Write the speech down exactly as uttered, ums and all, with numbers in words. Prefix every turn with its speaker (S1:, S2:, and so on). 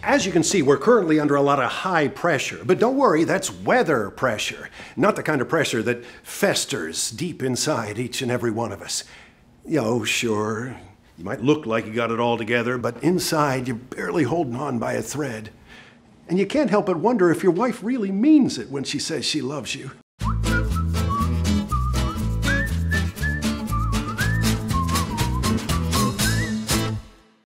S1: As you can see, we're currently under a lot of high pressure. But don't worry, that's weather pressure, not the kind of pressure that festers deep inside each and every one of us. You know, sure, you might look like you got it all together, but inside you're barely holding on by a thread. And you can't help but wonder if your wife really means it when she says she loves you.